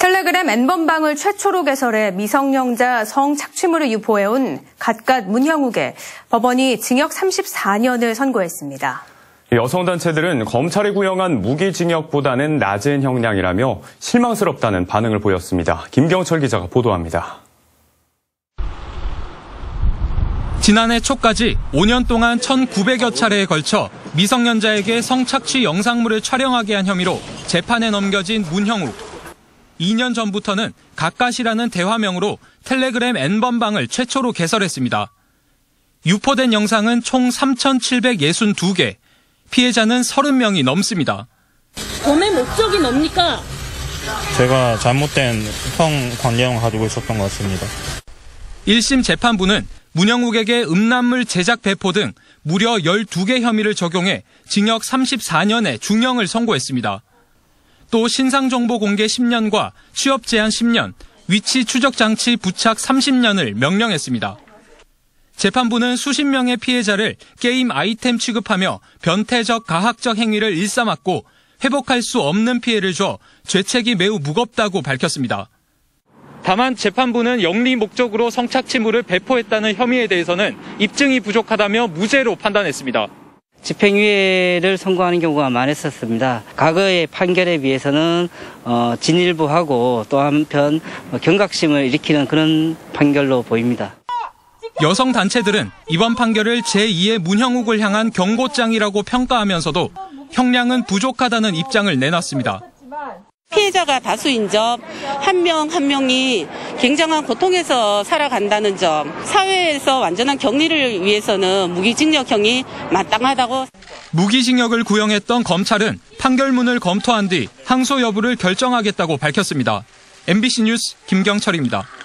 텔레그램 N번방을 최초로 개설해 미성년자 성착취물을 유포해온 갓갓 문형욱에 법원이 징역 34년을 선고했습니다. 여성단체들은 검찰이 구형한 무기징역보다는 낮은 형량이라며 실망스럽다는 반응을 보였습니다. 김경철 기자가 보도합니다. 지난해 초까지 5년 동안 1,900여 차례에 걸쳐 미성년자에게 성착취 영상물을 촬영하게 한 혐의로 재판에 넘겨진 문형욱. 2년 전부터는 갓갓이라는 대화명으로 텔레그램 N번방을 최초로 개설했습니다. 유포된 영상은 총 3,762개, 피해자는 30명이 넘습니다. 범의 목적이 뭡니까? 제가 잘못된 성 관념을 가지고 있었던 것 같습니다. 1심 재판부는 문형욱에게 음란물 제작 배포 등 무려 12개 혐의를 적용해 징역 34년의 중형을 선고했습니다. 또 신상정보 공개 10년과 취업 제한 10년, 위치 추적 장치 부착 30년을 명령했습니다. 재판부는 수십 명의 피해자를 게임 아이템 취급하며 변태적 가학적 행위를 일삼았고 회복할 수 없는 피해를 줘 죄책이 매우 무겁다고 밝혔습니다. 다만 재판부는 영리 목적으로 성착취물을 배포했다는 혐의에 대해서는 입증이 부족하다며 무죄로 판단했습니다. 집행유예를 선고하는 경우가 많았었습니다. 과거의 판결에 비해서는 진일보하고 또 한편 경각심을 일으키는 그런 판결로 보입니다. 여성 단체들은 이번 판결을 제2의 문형욱을 향한 경고장이라고 평가하면서도 형량은 부족하다는 입장을 내놨습니다. 피해자가 다수인 점, 한 명 한 명이 굉장한 고통에서 살아간다는 점, 사회에서 완전한 격리를 위해서는 무기징역형이 마땅하다고. 무기징역을 구형했던 검찰은 판결문을 검토한 뒤 항소 여부를 결정하겠다고 밝혔습니다. MBC 뉴스 김경철입니다.